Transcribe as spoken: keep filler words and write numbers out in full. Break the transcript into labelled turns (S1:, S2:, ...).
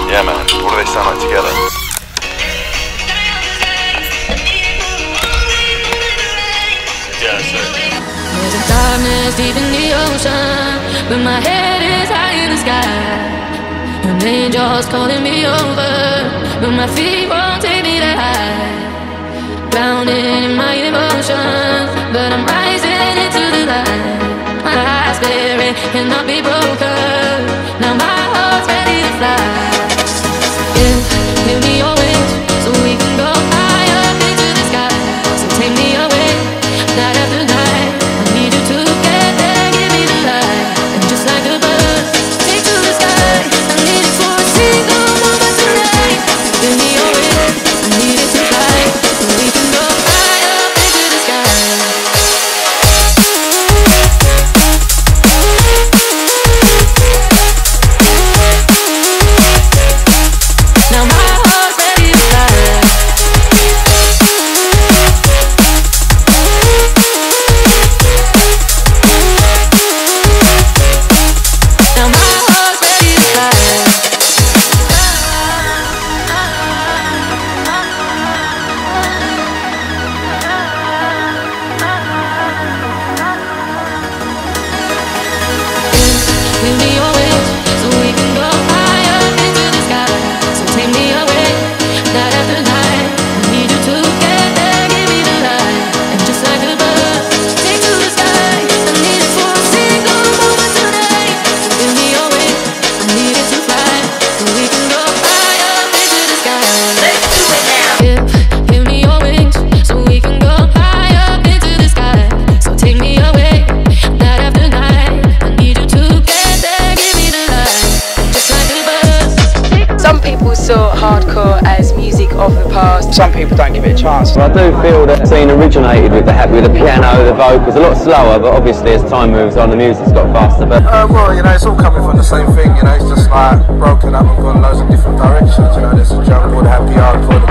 S1: Yeah, man. What do they sound like together? Yeah, that's it.
S2: There's a darkness deep in the ocean, but my head is high in the sky. An angel's calling me over, but my feet won't take me that high. Drowning in my emotions, but I'm rising into the light. My high spirit cannot be broken. Now my heart's ready to fly. Yeah, give me your wings so we can go high up into the sky. So take me away, night after night. I need you to get there, give me the light. And just like a bird, take to the sky. I need it for a single moment tonight. Give me your wings, I need it to fly. So we can go high up into the sky. Now my heart's ready to fly. Now my heart's ready to fly. Give me your wings so we can go high up into the sky. So take me away, night after night. I need you to get there, give me the light. And just like a bird, take to the sky. I need it for a single moment tonight. So give me your wings, I need it to fly. So we can go high up into the sky. Let's do it now. Give, give me your wings so we can go high up into the sky. So take me away, night after night. I need you to get there, give me the light. Just like a bird.
S3: Some people saw hardcore as music of the past.
S4: Some people don't give it a chance.
S5: I do feel that the scene originated with the with the piano, the vocals, a lot slower, but obviously as time moves on the music's got faster. But
S6: Uh, well, you know, it's all coming from the same thing, you know, it's just like broken up and gone loads of different directions, you know, there's a jungle, the happy hardcore, the